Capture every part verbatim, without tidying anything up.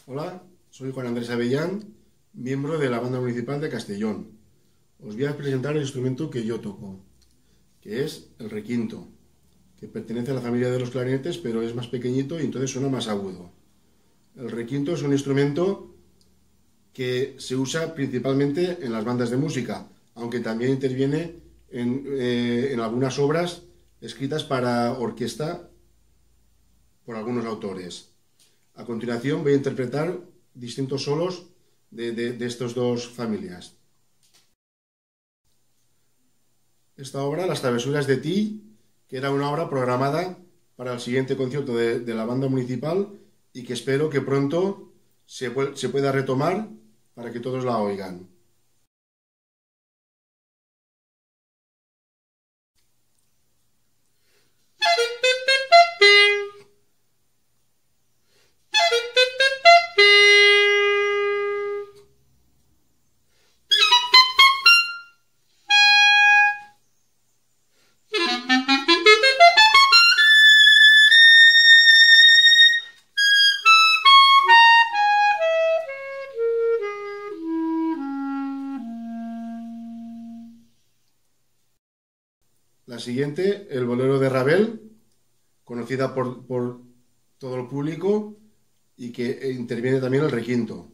Hola, soy Juan Andrés Avellán, miembro de la Banda Municipal de Castellón. Os voy a presentar el instrumento que yo toco, que es el requinto, que pertenece a la familia de los clarinetes, pero es más pequeñito y entonces suena más agudo. El requinto es un instrumento que se usa principalmente en las bandas de música, aunque también interviene en, eh, en algunas obras escritas para orquesta por algunos autores. A continuación voy a interpretar distintos solos de, de, de estas dos familias. Esta obra, Las travesuras de Ti, que era una obra programada para el siguiente concierto de, de la banda municipal y que espero que pronto se, se pueda retomar para que todos la oigan. La siguiente, el bolero de Ravel, conocida por, por todo el público y que interviene también el requinto.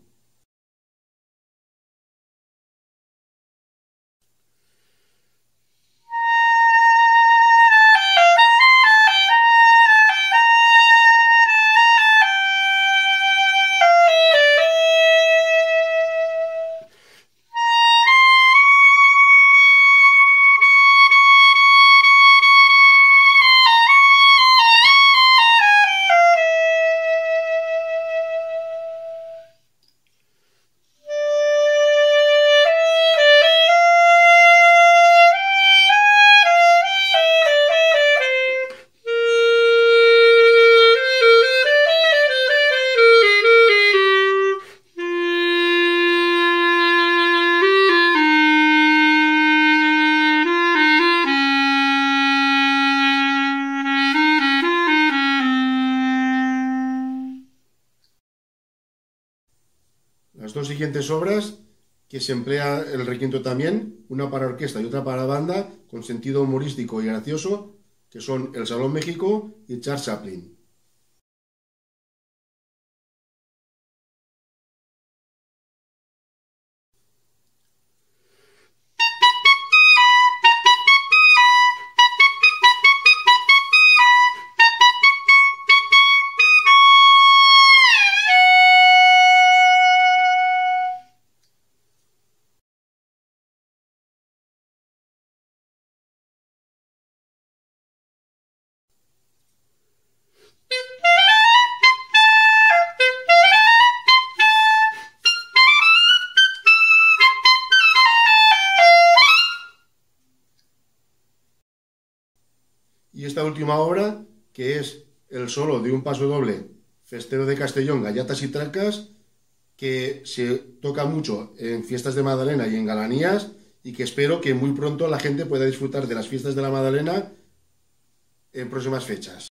Las dos siguientes obras, que se emplea el requinto también, una para orquesta y otra para banda, con sentido humorístico y gracioso, que son El Salón México y Charles Chaplin. Y esta última obra, que es el solo de un paso doble, Festero de Castellón, Gallatas y Tracas, que se toca mucho en fiestas de Madalena y en galanías, y que espero que muy pronto la gente pueda disfrutar de las fiestas de la Madalena en próximas fechas.